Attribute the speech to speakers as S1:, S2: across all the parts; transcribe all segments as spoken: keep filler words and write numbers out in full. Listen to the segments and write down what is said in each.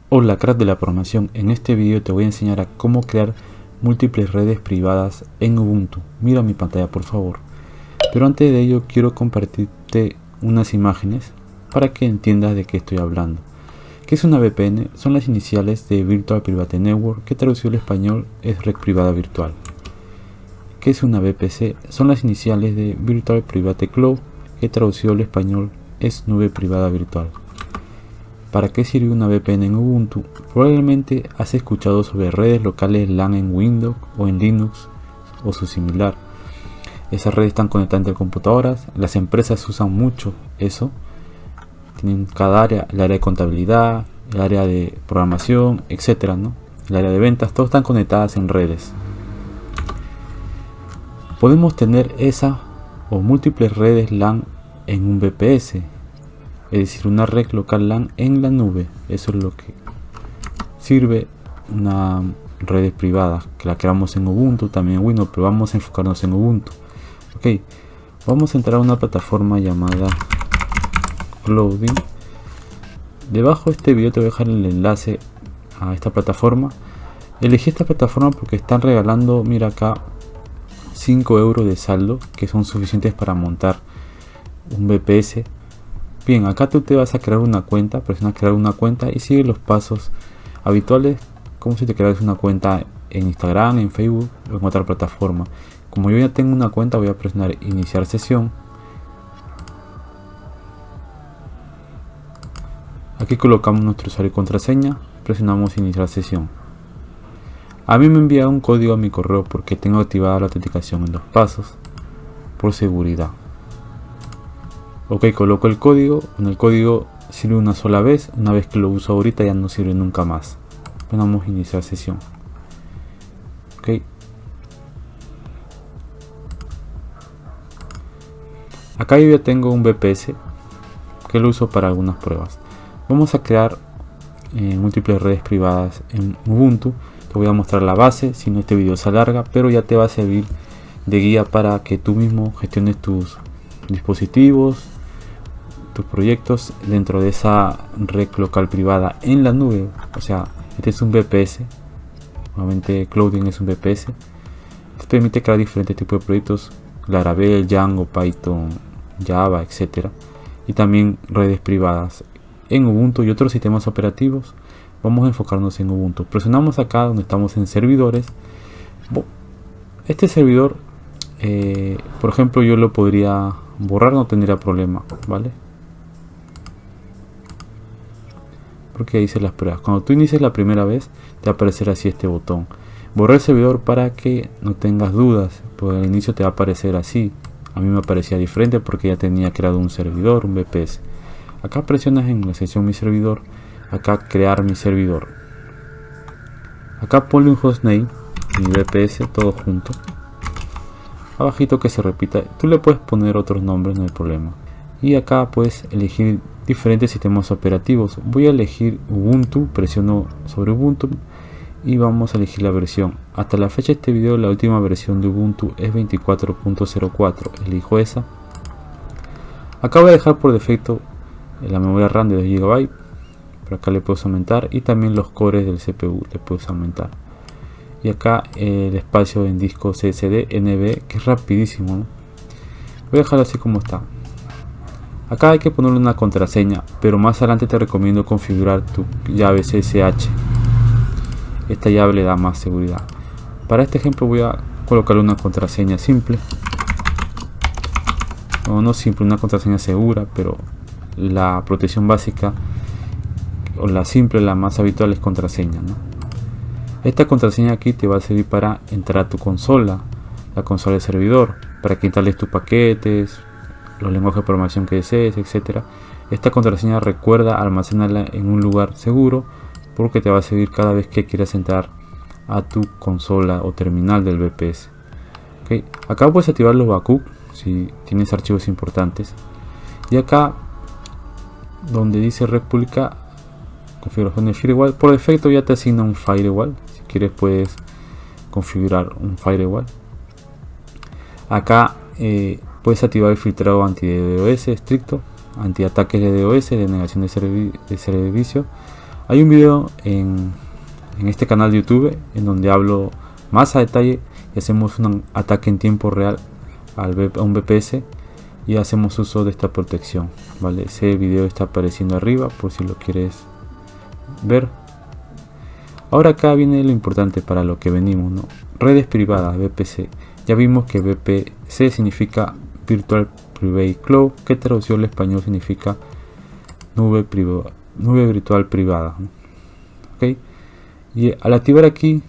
S1: Hola crack de la programación, en este vídeo te voy a enseñar a cómo crear múltiples redes privadas en Ubuntu. Mira mi pantalla por favor. Pero antes de ello quiero compartirte unas imágenes para que entiendas de qué estoy hablando. ¿Qué es una V P N? Son las iniciales de Virtual Private Network, que traducido al español es red privada virtual. ¿Qué es una V P C? Son las iniciales de Virtual Private Cloud, que traducido al español es nube privada virtual. ¿Para qué sirve una V P N en Ubuntu? Probablemente has escuchado sobre redes locales LAN en Windows o en Linux o su similar. Esas redes están conectadas entre computadoras, las empresas usan mucho eso. Tienen cada área, el área de contabilidad, el área de programación, etcétera, ¿no? El área de ventas, todas están conectadas en redes. Podemos tener esa o múltiples redes LAN en un V P S. Es decir, una red local LAN en la nube. Eso es lo que sirve una red privada, que la creamos en Ubuntu, también en Windows, pero vamos a enfocarnos en Ubuntu. Ok, vamos a entrar a una plataforma llamada Clouding. Debajo de este video te voy a dejar el enlace a esta plataforma. Elegí esta plataforma porque están regalando, mira acá, cinco euros de saldo, que son suficientes para montar un V P S. Bien, acá tú te vas a crear una cuenta, presiona crear una cuenta y sigue los pasos habituales, como si te creas una cuenta en Instagram, en Facebook o en otra plataforma. Como yo ya tengo una cuenta, voy a presionar iniciar sesión. Aquí colocamos nuestro usuario y contraseña, presionamos iniciar sesión. A mí me envía un código a mi correo porque tengo activada la autenticación en dos pasos por seguridad. Ok, coloco el código. En el código sirve una sola vez. Una vez que lo uso ahorita ya no sirve nunca más. Vamos a iniciar sesión. Ok. Acá yo ya tengo un V P S que lo uso para algunas pruebas. Vamos a crear eh, múltiples redes privadas en Ubuntu. Te voy a mostrar la base, si no este video se alarga, pero ya te va a servir de guía para que tú mismo gestiones tus dispositivos, tus proyectos dentro de esa red local privada en la nube. O sea, este es un V P S, nuevamente Clouding es un V P S. Te permite crear diferentes tipos de proyectos, Laravel, Django, Python, Java, etcétera. Y también redes privadas en Ubuntu y otros sistemas operativos. Vamos a enfocarnos en Ubuntu. Presionamos acá donde estamos en servidores. Este servidor, eh, por ejemplo, yo lo podría borrar, no tendría problema, ¿vale? Porque ahí hice las pruebas. Cuando tú inicies la primera vez, te va a aparecer así este botón. Borrar el servidor para que no tengas dudas, porque al inicio te va a aparecer así. A mí me aparecía diferente porque ya tenía creado un servidor, un V P S. Acá presionas en la sección mi servidor. Acá crear mi servidor. Acá ponle un hostname, mi V P S, todo junto. Abajito que se repita. Tú le puedes poner otros nombres, no hay problema. Y acá puedes elegir diferentes sistemas operativos. Voy a elegir Ubuntu, presiono sobre Ubuntu y vamos a elegir la versión. Hasta la fecha de este video la última versión de Ubuntu es veinticuatro punto cero cuatro. Elijo esa. Acá voy a dejar por defecto la memoria RAM de dos gigabytes. Por acá le puedes aumentar y también los cores del C P U le puedes aumentar. Y acá el espacio en disco C S D N V, que es rapidísimo, ¿no? Voy a dejarlo así como está. Acá hay que ponerle una contraseña, pero más adelante te recomiendo configurar tu llave C S H. Esta llave le da más seguridad. Para este ejemplo voy a colocarle una contraseña simple. O no simple, una contraseña segura, pero la protección básica o la simple, la más habitual, es contraseña, ¿no? Esta contraseña aquí te va a servir para entrar a tu consola, la consola del servidor, para que instales tus paquetes, los lenguajes de programación que desees, etcétera. Esta contraseña, recuerda almacenarla en un lugar seguro porque te va a servir cada vez que quieras entrar a tu consola o terminal del V P S. Okay. Acá puedes activar los backup si tienes archivos importantes. Y acá donde dice red pública, configuración de firewall, por defecto ya te asigna un firewall. Si quieres puedes configurar un firewall. Acá eh, puedes activar el filtrado anti-DDoS estricto, anti-ataques de DDoS, de negación de, servi de servicio. Hay un video en, en este canal de YouTube en donde hablo más a detalle y hacemos un ataque en tiempo real al, a un V P S y hacemos uso de esta protección, ¿vale? Ese video está apareciendo arriba por si lo quieres ver. Ahora acá viene lo importante para lo que venimos, ¿no? Redes privadas, V P C. Ya vimos que V P C significa Virtual Private Cloud, que traducido al español significa nube, privada, nube virtual privada, ¿no? ¿Okay? Y al activar aquí,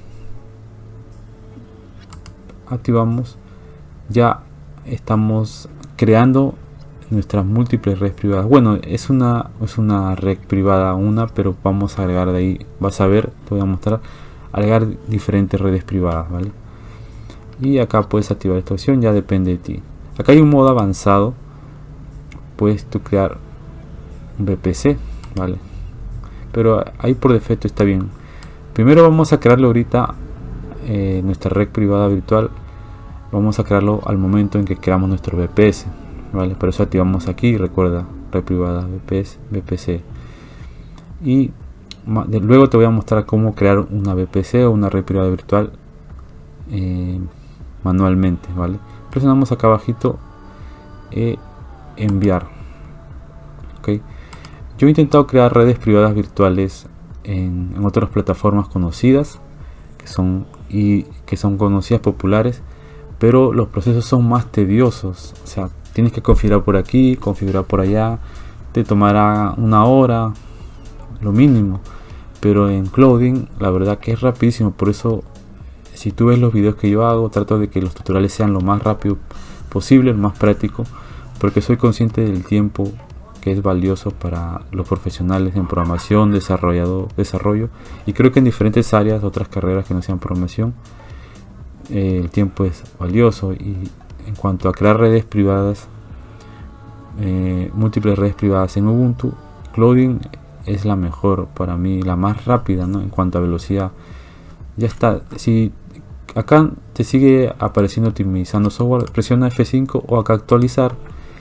S1: activamos, ya estamos creando nuestras múltiples redes privadas. Bueno, es una es una red privada una, pero vamos a agregar de ahí, vas a ver, te voy a mostrar, agregar diferentes redes privadas, ¿vale? Y acá puedes activar esta opción, ya depende de ti. Acá hay un modo avanzado, puedes tú crear un V P C, ¿vale? Pero ahí por defecto está bien. Primero vamos a crearlo ahorita, eh, nuestra red privada virtual. Vamos a crearlo al momento en que creamos nuestro V P S, ¿vale? Por eso activamos aquí, recuerda, red privada V P S, V P C. Y de, luego te voy a mostrar cómo crear una V P C o una red privada virtual eh, manualmente, ¿vale? Presionamos acá abajito eh, enviar. ¿Okay? Yo he intentado crear redes privadas virtuales en, en otras plataformas conocidas que son y que son conocidas, populares, pero los procesos son más tediosos. O sea, tienes que configurar por aquí, configurar por allá, te tomará una hora, lo mínimo. Pero en Clouding la verdad que es rapidísimo. Por eso, si tú ves los videos que yo hago, trato de que los tutoriales sean lo más rápido posible, lo más práctico, porque soy consciente del tiempo que es valioso para los profesionales en programación, desarrollado, desarrollo, y creo que en diferentes áreas, otras carreras que no sean programación, eh, el tiempo es valioso. Y en cuanto a crear redes privadas, eh, múltiples redes privadas en Ubuntu, Clouding es la mejor para mí, la más rápida, ¿no? En cuanto a velocidad. Ya está. Si acá te sigue apareciendo optimizando software, presiona F cinco o acá actualizar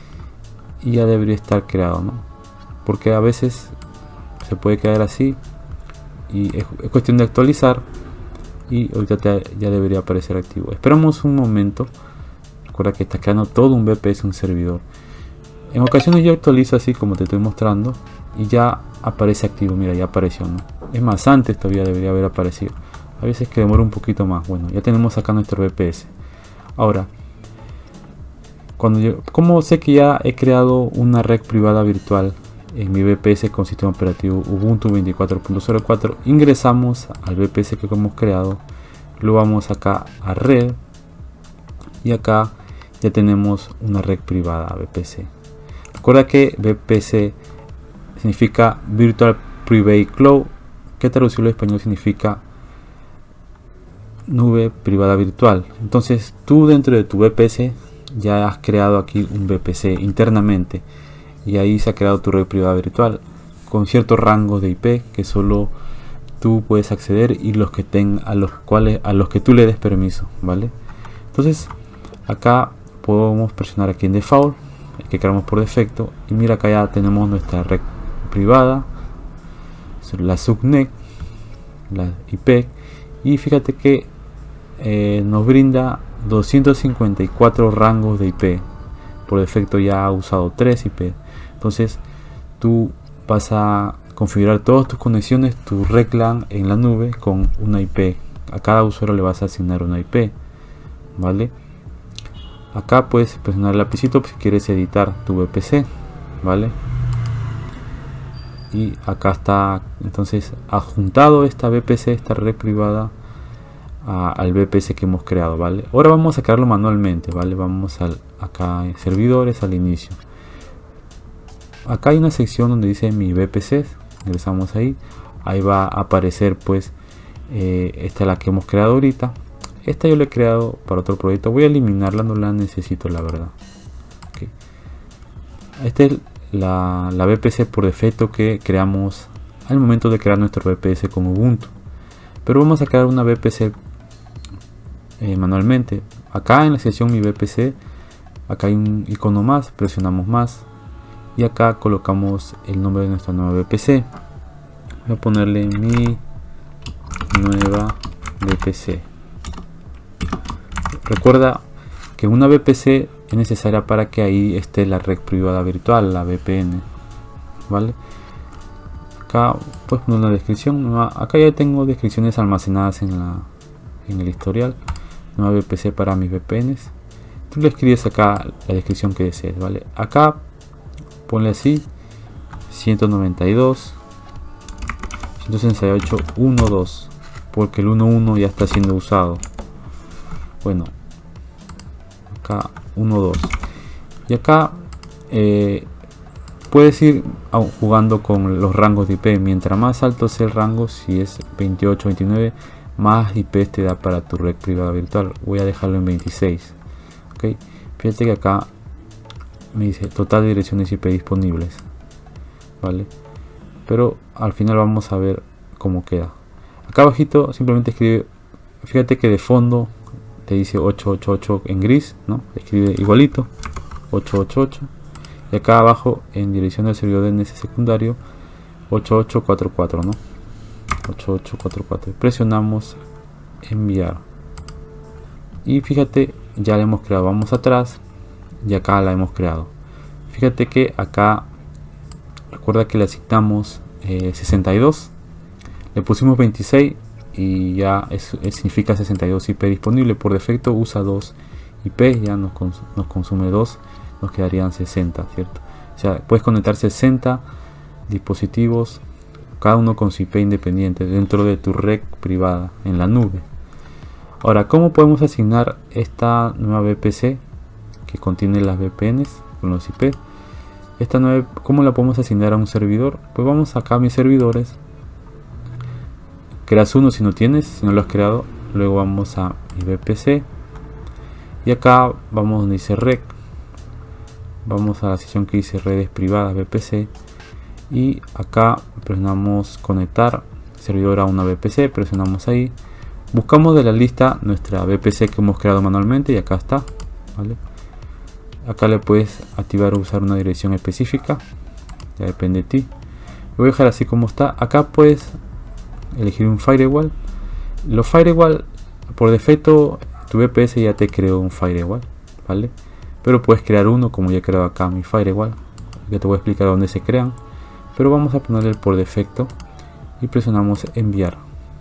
S1: y ya debería estar creado, ¿no? Porque a veces se puede quedar así y es, es cuestión de actualizar y ahorita te, ya debería aparecer activo. Esperamos un momento. Recuerda que está creando todo un V P S, un servidor. En ocasiones yo actualizo así como te estoy mostrando y ya aparece activo. Mira, ya apareció, ¿no? Es más, antes todavía debería haber aparecido. A veces que demora un poquito más. Bueno, ya tenemos acá nuestro V P S. Ahora, cuando yo, como sé que ya he creado una red privada virtual en mi V P S con sistema operativo Ubuntu veinticuatro punto cero cuatro, ingresamos al V P S que hemos creado, lo vamos acá a red y acá ya tenemos una red privada V P C. Recuerda que V P C significa Virtual Private Cloud, que traducido al español significa nube privada virtual. Entonces tú dentro de tu V P S ya has creado aquí un V P C internamente y ahí se ha creado tu red privada virtual con ciertos rangos de I P que solo tú puedes acceder y los que ten, a los cuales a los que tú le des permiso, ¿vale? Entonces acá podemos presionar aquí en default, el que creamos por defecto, y mira, acá ya tenemos nuestra red privada, la subnet, la I P, y fíjate que eh, nos brinda doscientos cincuenta y cuatro rangos de I P. Por defecto ya ha usado tres I P. Entonces tú vas a configurar todas tus conexiones, tu red LAN en la nube con una I P. A cada usuario le vas a asignar una I P, ¿vale? Acá puedes presionar el lapicito si quieres editar tu V P C, ¿vale? Y acá está entonces adjuntado esta V P C, esta red privada a, al V P S que hemos creado, ¿vale? Ahora vamos a crearlo manualmente, ¿vale? Vamos al, acá en servidores, al inicio. Acá hay una sección donde dice mi V P C, ingresamos ahí, ahí va a aparecer pues eh, esta es la que hemos creado ahorita. Esta yo la he creado para otro proyecto, voy a eliminarla, no la necesito la verdad. Okay. Esta es la, la V P C por defecto que creamos al momento de crear nuestro V P S con Ubuntu, pero vamos a crear una V P C eh, manualmente. Acá en la sección mi V P C, acá hay un icono más, presionamos más y acá colocamos el nombre de nuestra nueva V P C. voy a ponerle mi nueva V P C. Recuerda que una V P C es necesaria para que ahí esté la red privada virtual, la V P N, ¿vale? Acá puedes poner una descripción. Acá ya tengo descripciones almacenadas en la en el historial. Nueva V P C para mis V P Ns. Tú le escribes acá la descripción que desees, ¿vale? Acá ponle así ciento noventa y dos ciento sesenta y ocho punto uno punto dos, porque el uno punto uno ya está siendo usado. Bueno, acá uno punto dos, y acá eh, puedes ir jugando con los rangos de I P. Mientras más alto sea el rango, si es veintiocho, veintinueve, más I P te da para tu red privada virtual. Voy a dejarlo en veintiséis. Ok, fíjate que acá me dice total de direcciones I P disponibles, vale, pero al final vamos a ver cómo queda. Acá abajito simplemente escribe, fíjate que de fondo te dice ochocientos ochenta y ocho en gris, ¿no? Escribe igualito ochocientos ochenta y ocho, y acá abajo en dirección del servidor D N S secundario ochenta y ocho cuarenta y cuatro, ¿no? ochenta y ocho cuarenta y cuatro. Presionamos enviar y fíjate, ya la hemos creado. Vamos atrás y acá la hemos creado. Fíjate que acá recuerda que le asignamos eh, sesenta y dos, le pusimos veintiséis y ya es, es, significa sesenta y dos I P disponible. Por defecto usa dos I P, ya nos, cons nos consume dos, nos quedarían sesenta, ¿cierto? O sea, puedes conectar sesenta dispositivos, cada uno con su I P independiente dentro de tu red privada en la nube. Ahora, ¿cómo podemos asignar esta nueva V P C que contiene las V P Ns con los I P? Esta nueva, ¿cómo la podemos asignar a un servidor? Pues vamos acá a mis servidores, creas uno si no tienes, si no lo has creado. Luego vamos a mi V P C y acá vamos donde dice rec, vamos a la sección que dice redes privadas V P C y acá presionamos conectar servidor a una V P C, presionamos ahí, buscamos de la lista nuestra V P C que hemos creado manualmente y acá está, ¿vale? Acá le puedes activar o usar una dirección específica, ya depende de ti. Lo voy a dejar así como está. Acá puedes elegir un firewall. Los firewall por defecto tu V P S ya te creó un firewall, ¿vale? Pero puedes crear uno, como ya he creado acá mi firewall, que te voy a explicar dónde se crean, pero vamos a ponerle por defecto y presionamos enviar.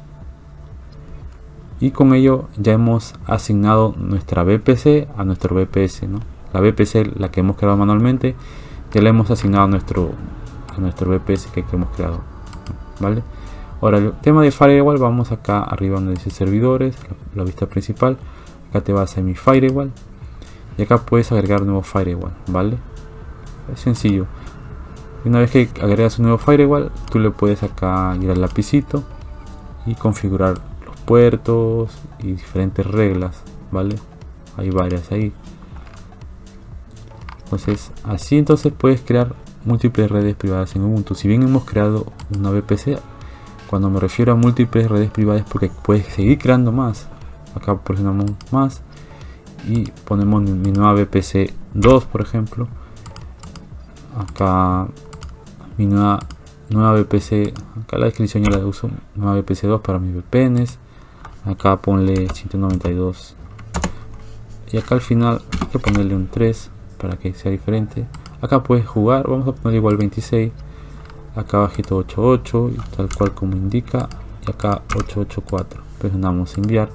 S1: Y con ello ya hemos asignado nuestra V P C a nuestro V P S, ¿no? La V P C, la que hemos creado manualmente, ya la hemos asignado a nuestro, a nuestro V P S que, que hemos creado, ¿vale? Ahora, el tema de firewall, vamos acá arriba donde dice servidores, la, la vista principal. Acá te vas a mi firewall y acá puedes agregar nuevo firewall, ¿vale? Es sencillo. Una vez que agregas un nuevo firewall, tú le puedes acá ir al lapicito y configurar los puertos y diferentes reglas, ¿vale? Hay varias ahí. Entonces, así entonces puedes crear múltiples redes privadas en Ubuntu. Si bien hemos creado una V P C, cuando me refiero a múltiples redes privadas es porque puedes seguir creando más. Acá presionamos más y ponemos mi nueva V P C dos, por ejemplo. Acá mi nueva, nueva V P C, acá la descripción ya la uso, nueva V P C dos para mis V P Ns. Acá ponle ciento noventa y dos y acá al final hay que ponerle un tres para que sea diferente. Acá puedes jugar, vamos a poner igual veintiséis, acá bajito ochenta y ocho y tal cual como indica, y acá ochocientos ochenta y cuatro. Presionamos enviar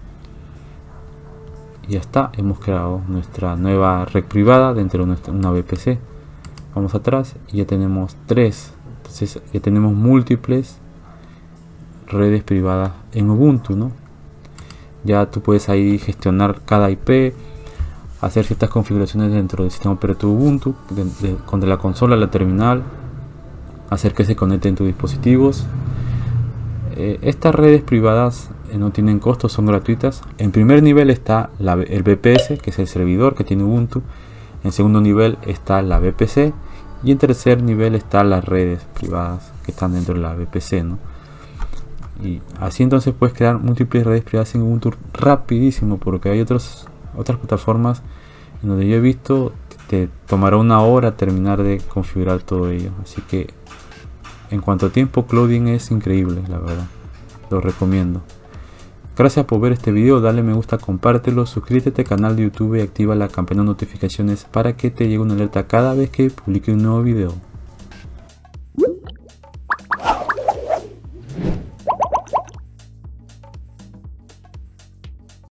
S1: y ya está, hemos creado nuestra nueva red privada dentro de nuestra, una V P C. Vamos atrás y ya tenemos tres, entonces ya tenemos múltiples redes privadas en Ubuntu, ¿no? Ya tú puedes ahí gestionar cada I P, hacer ciertas configuraciones dentro del sistema operativo Ubuntu, de, de, con de la consola a la terminal, hacer que se conecten tus dispositivos. Eh, estas redes privadas eh, no tienen costos, son gratuitas. En primer nivel está la, el V P S, que es el servidor que tiene Ubuntu. En segundo nivel está la V P C y en tercer nivel están las redes privadas que están dentro de la V P C, ¿no? Y así entonces puedes crear múltiples redes privadas en Ubuntu rapidísimo, porque hay otros, otras plataformas en donde yo he visto te tomará una hora terminar de configurar todo ello. Así que En cuanto a tiempo, Clouding es increíble, la verdad. Lo recomiendo. Gracias por ver este video, dale me gusta, compártelo, suscríbete al canal de YouTube y activa la campana de notificaciones para que te llegue una alerta cada vez que publique un nuevo video.